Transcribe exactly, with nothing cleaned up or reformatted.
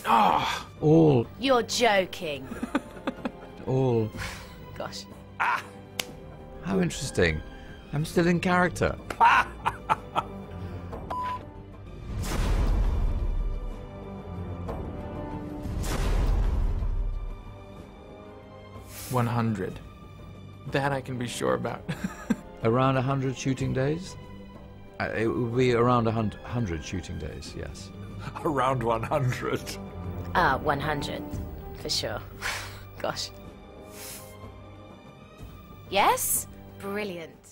Ah! All, You're joking. all. Gosh. How interesting. I'm still in character. one hundred. That I can be sure about. Around a hundred shooting days? Uh, it would be around a hun- hundred shooting days, yes. Around one hundred. Ah, one hundred. For sure. Gosh. Yes? Brilliant.